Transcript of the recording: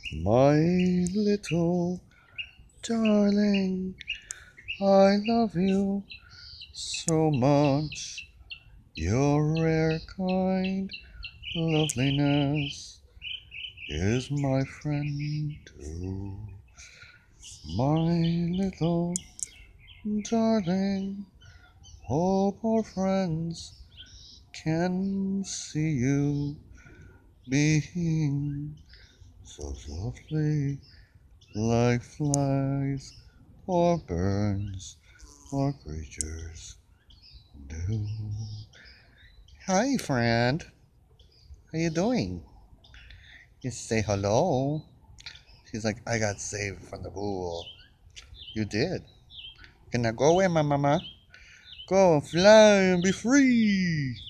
My little darling, I love you so much. Your rare kind loveliness is my friend too. My little darling, hope our friends can see you being so softly like flies or birds or creatures do. Hi, friend. How you doing? You say hello. She's like, I got saved from the pool. You did. Can I go away, my mama? Go fly and be free.